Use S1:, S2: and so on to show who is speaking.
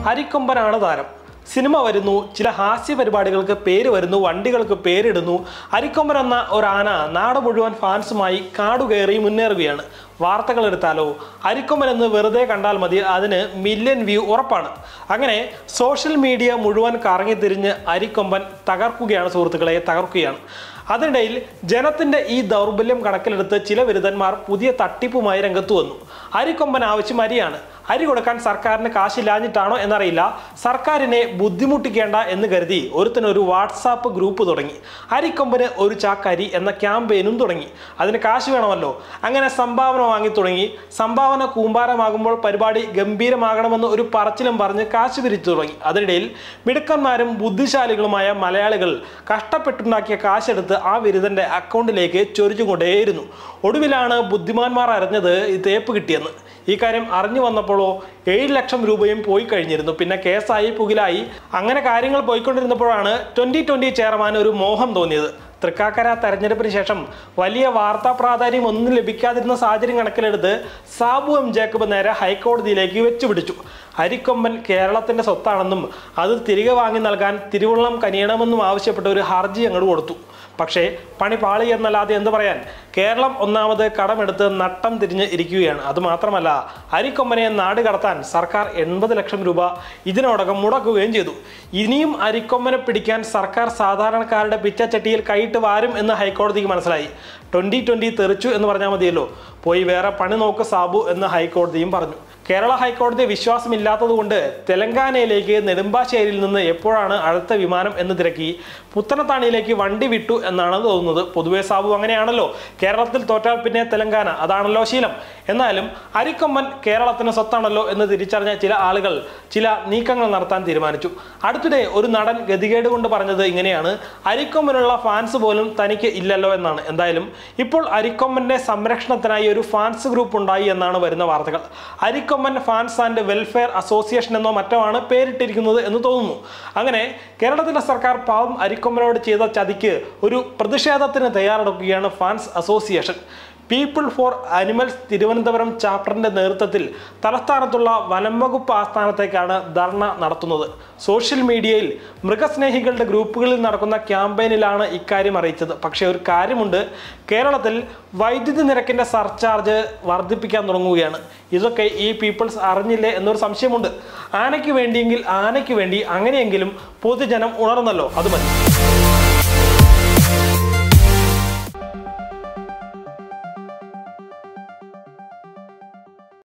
S1: അരിക്കൊമ്പനാണ് താരം. സിനിമ വരുന്നു, ചില ഹാസ്യ പരിപാടികൾക്ക് പേര് വരുന്നു, വണ്ടികൾക്ക് പേരിടുന്നു. അരിക്കൊമ്പൻ എന്ന ഒരാന നാട് മുഴുവൻ ഫാൻസുമായി കാടുകയറി മുന്നേറുകയാണ്. വാർത്തകൾ എടുത്താലോ, അരിക്കൊമ്പൻ എന്ന് വെറുതെ കണ്ടാൽ മതി, അതിന് മില്യൺ വ്യൂ ഉറപ്പാണ്. അങ്ങനെ സോഷ്യൽ മീഡിയ മുഴുവൻ കറങ്ങിത്തിരിഞ്ഞ് അരിക്കൊമ്പൻ തകർക്കുകയാണ് സുഹൃത്തുക്കളെ, തകർക്കുകയാണ്. അതിനിടയിൽ ജനത്തിന്റെ ഈ ദൗർബല്യം കണക്കിലെടുത്ത് ചില വിരുദ്ധന്മാർ പുതിയ തട്ടിപ്പുമായി രംഗത്ത് വന്നു. അരിക്കൊമ്പൻ ആവശ്യം അരിയാണ്. അരി കൊടുക്കാൻ സർക്കാരിന് കാശില്ലാഞ്ഞിട്ടാണോ എന്നറിയില്ല, സർക്കാരിനെ ബുദ്ധിമുട്ടിക്കേണ്ട എന്ന് കരുതി ഒരുത്തനൊരു വാട്സാപ്പ് ഗ്രൂപ്പ് തുടങ്ങി. അരിക്കൊമ്പന് ഒരു ചാക്ക് അരി എന്ന ക്യാമ്പയിനും തുടങ്ങി. അതിന് കാശ് വേണമല്ലോ. അങ്ങനെ സംഭാവന വാങ്ങി തുടങ്ങി. സംഭാവന കൂമ്പാരമാകുമ്പോൾ പരിപാടി ഗംഭീരമാകണമെന്ന് ഒരു പറച്ചിലും പറഞ്ഞ് കാശ് പിരിച്ചു തുടങ്ങി. അതിനിടയിൽ മിടുക്കന്മാരും ബുദ്ധിശാലികളുമായ മലയാളികൾ കഷ്ടപ്പെട്ടുണ്ടാക്കിയ കാശെടുത്ത് ആ വിരുദ്ധന്റെ അക്കൗണ്ടിലേക്ക് ചൊരിച്ചുകൊണ്ടേയിരുന്നു. ഒടുവിലാണ് ബുദ്ധിമാന്മാർ അറിഞ്ഞത് ഈ തേപ്പ് കിട്ടിയെന്ന്. ഈ കാര്യം അറിഞ്ഞു വന്നപ്പോഴോ 7 ലക്ഷം രൂപയും പോയി കഴിഞ്ഞിരുന്നു. പിന്നെ കേസായി, പുകിലായി. അങ്ങനെ കാര്യങ്ങൾ പോയിക്കൊണ്ടിരുന്നപ്പോഴാണ് 2020 ചെയർമാൻ ഒരു മോഹം തോന്നിയത്. തൃക്കാക്കര തെരഞ്ഞെടുപ്പിന് ശേഷം വലിയ വാർത്താ പ്രാധാന്യം ഒന്നും ലഭിക്കാതിരുന്ന സാഹചര്യം കണക്കിലെടുത്ത് സാബു എം ജേക്കബ് നേരെ ഹൈക്കോടതിയിലേക്ക് വെച്ചുപിടിച്ചു. അരിക്കൊമ്പൻ കേരളത്തിന്റെ സ്വത്താണെന്നും അത് തിരികെ വാങ്ങി നൽകാൻ തിരുവള്ളം കനിയണമെന്നും ആവശ്യപ്പെട്ട ഒരു ഹർജി അങ്ങോട്ട് കൊടുത്തു. പക്ഷേ പണി പാളി എന്നല്ലാതെ എന്ത് പറയാൻ, കേരളം ഒന്നാമത് കടമെടുത്ത് നട്ടം തിരിഞ്ഞ് ഇരിക്കുകയാണ്. അതുമാത്രമല്ല, അരിക്കൊമ്പനെ നാട് കടത്താൻ സർക്കാർ 80 ലക്ഷം രൂപ ഇതിനോടകം മുടക്കുകയും ചെയ്തു. ഇനിയും അരിക്കൊമ്പനെ പിടിക്കാൻ സർക്കാർ സാധാരണക്കാരുടെ പിച്ചച്ചട്ടിയിൽ കൈയിട്ട് വാരും എന്ന് ഹൈക്കോടതിക്ക് മനസ്സിലായി. 2020 തെറിച്ചു എന്ന് പറഞ്ഞാൽ മതിയല്ലോ, പോയി വേറെ പണി നോക്ക് സാബു എന്ന് ഹൈക്കോടതിയും പറഞ്ഞു. കേരള ഹൈക്കോടതി വിശ്വാസമില്ലാത്തതുകൊണ്ട് തെലങ്കാനയിലേക്ക് നെടുമ്പാശ്ശേരിയിൽ നിന്ന് എപ്പോഴാണ് അടുത്ത വിമാനം എന്ന് തിരക്കി പുത്തനത്താണിയിലേക്ക് വണ്ടി വിട്ടു എന്നാണ് തോന്നുന്നത്. പൊതുവെ സാബു അങ്ങനെയാണല്ലോ, കേരളത്തിൽ തോറ്റാൽ പിന്നെ തെലങ്കാന, അതാണല്ലോ ശീലം. എന്നാലും അരിക്കൊമ്പൻ കേരളത്തിന് സ്വത്താണല്ലോ എന്ന് തിരിച്ചറിഞ്ഞ ചില ആളുകൾ ചില നീക്കങ്ങൾ നടത്താൻ തീരുമാനിച്ചു. അടുത്തിടെ ഒരു നടൻ ഗതികേട് കൊണ്ട് പറഞ്ഞത് ഇങ്ങനെയാണ്: അരിക്കൊമ്പനുള്ള ഫാൻസ് പോലും തനിക്ക് ഇല്ലല്ലോ എന്നാണ്. എന്തായാലും ഇപ്പോൾ അരിക്കൊമ്പന്റെ സംരക്ഷണത്തിനായി ഒരു ഫാൻസ് ഗ്രൂപ്പ് ഉണ്ടായി എന്നാണ് വരുന്ന വാർത്തകൾ. Arikomban fans and welfare association എന്നോ മറ്റോ ആണ് പേരിട്ടിരിക്കുന്നത് എന്ന് തോന്നുന്നു. അങ്ങനെ കേരളത്തിലെ സർക്കാർ പാവം അരിക്കൊമ്പനോട് ചെയ്ത ചതിക്ക് ഒരു പ്രതിഷേധത്തിന് തയ്യാറെടുക്കുകയാണ് fans association. People for animals Thiruvananthapuram ചാപ്റ്ററിന്റെ നേതൃത്വത്തിൽ തലസ്ഥാനത്തുള്ള വനം വകുപ്പ് ആസ്ഥാനത്തേക്കാണ് ധർണ നടത്തുന്നത്. സോഷ്യൽ മീഡിയയിൽ മൃഗസ്നേഹികളുടെ ഗ്രൂപ്പുകളിൽ നടക്കുന്ന ക്യാമ്പയിനിലാണ് ഇക്കാര്യം അറിയിച്ചത്. പക്ഷേ ഒരു കാര്യമുണ്ട്, കേരളത്തിൽ വൈദ്യുതി നിരക്കിന്റെ സർചാർജ് വർദ്ധിപ്പിക്കാൻ തുടങ്ങുകയാണ്. ഇതൊക്കെ ഈ പീപ്പിൾസ് അറിഞ്ഞില്ലേ എന്നൊരു സംശയമുണ്ട്. ആനയ്ക്ക് വേണ്ടിയെങ്കിൽ ആനയ്ക്ക് വേണ്ടി, അങ്ങനെയെങ്കിലും പൊതുജനം ഉണർന്നല്ലോ, അത് മതി.